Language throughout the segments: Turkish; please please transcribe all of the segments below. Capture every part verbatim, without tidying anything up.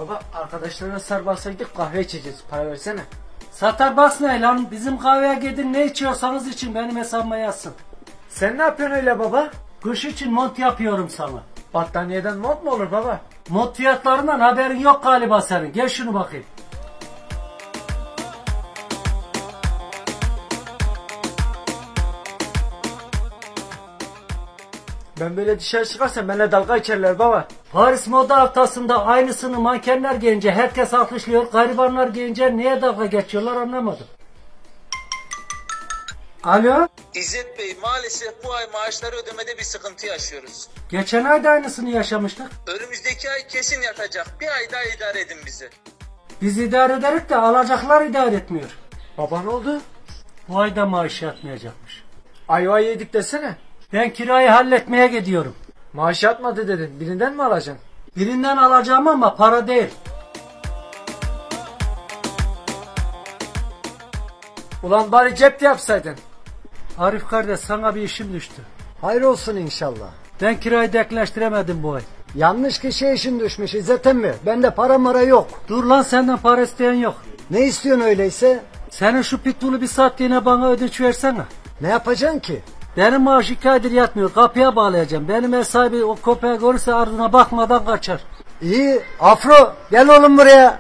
Baba arkadaşlarına Starbucks'a kahve içeceğiz. Para versene. Starbucks ne lan? Bizim kahveye gidin, ne içiyorsanız için benim hesabıma yazsın. Sen ne yapıyorsun öyle baba? Kış için mont yapıyorum sana. Battaniyeden mont mu olur baba? Mont fiyatlarından haberin yok galiba senin. Gel şunu bakayım. Ben böyle dışarı çıkarsam benimle dalga geçerler baba. Paris Moda Haftası'nda aynısını mankenler giyince herkes alkışlıyor. Garibanlar giyince niye dalga geçiyorlar anlamadım. Alo? İzzet Bey, maalesef bu ay maaşları ödemede bir sıkıntı yaşıyoruz. Geçen ay da aynısını yaşamıştık. Önümüzdeki ay kesin yatacak. Bir ay daha idare edin bizi. Biz idare ederiz de alacaklar idare etmiyor. Baba ne oldu? Bu ay da maaş yatmayacakmış. Ayva yedik desene. Ben kirayı halletmeye gidiyorum. Maaş yatmadı dedin. Birinden mi alacaksın? Birinden alacağım ama para değil. Ulan bari cep yapsaydın. Arif kardeş, sana bir işim düştü. Hayır olsun inşallah. Ben kirayı denkleştiremedim bu ay. Yanlış kişiye işin düşmüş İzzet emmi. Bende para mara yok. Dur lan, senden para isteyen yok. Ne istiyorsun öyleyse? Senin şu pitbull'u bir saatliğine bana ödünç versene. Ne yapacaksın ki? Benim maaş iki aydır yatmıyor. Kapıya bağlayacağım. Benim ev sahibi o köpeği görürse ardına bakmadan kaçar. İyi. Afro gel oğlum buraya.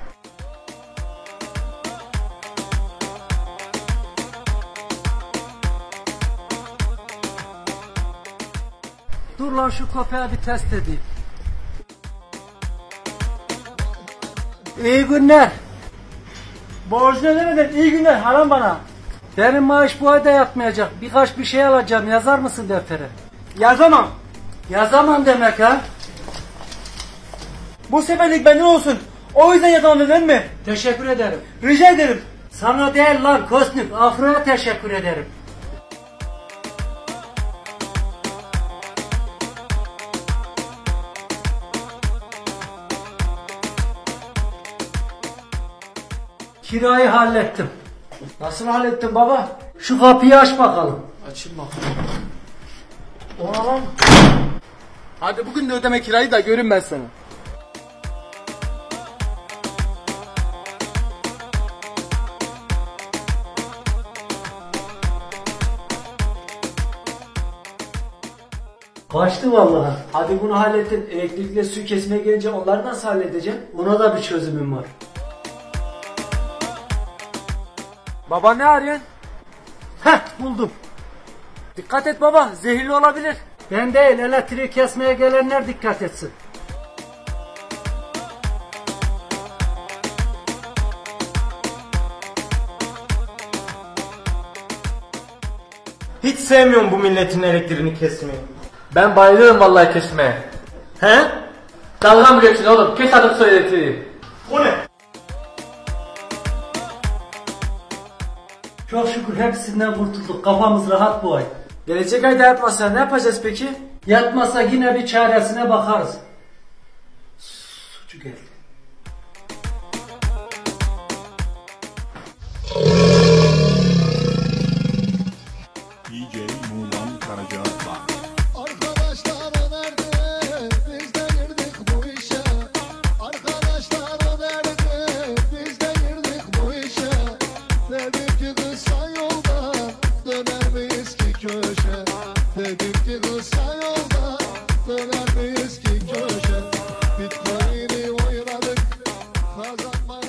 Dur lan, şu köpeği bir test edeyim. İyi günler. Borcu ne demedin? İyi günler haram bana. Benim maaş bu ayda yatmayacak. Birkaç bir şey alacağım. Yazar mısın deftere? Yazamam. Yazamam demek ha? Bu seferlik benden olsun. O yüzden yazamam dedin mi? Teşekkür ederim. Rica ederim. Sana değil lan Kosnük. Afro'ya teşekkür ederim. Kirayı hallettim. Nasıl hallettin baba? Şu kapıyı aç bakalım. Açayım bakalım. Oha lan. Hadi bugün de ödeme kirayı da görün ben seni. Kaçtı vallahi. Hadi bunu hallettin. Elektrikle su kesmeye gelince onları nasıl halledeceksin? Buna da bir çözümüm var. Baba ne arıyorsun? Heh, buldum. Dikkat et baba. Zehirli olabilir. Ben değil, elektriği kesmeye gelenler dikkat etsin. Hiç sevmiyorum bu milletin elektriğini kesmeyi. Ben bayılıyorum vallahi kesmeye. He? Dalga mı geçin oğlum? Kes adım soy elektriği. O ne? Çok şükür hepsinden kurtulduk. Kafamız rahat bu ay. Gelecek ayda yatmazsa ne yapacağız peki? Yatmasa yine bir çaresine bakarız. Suçu geldi. D J Muğlan Karaca var. Arkadaşlar nerede? Biz de girdik bu işe. Arkadaşlar nerede? Biz de girdik bu işe. Dedik ki kısa yolda döner miyiz ki köşe? Dedik ki kısa yolda döner miyiz ki köşe? Bitcoin'i oynadık, kazanmayı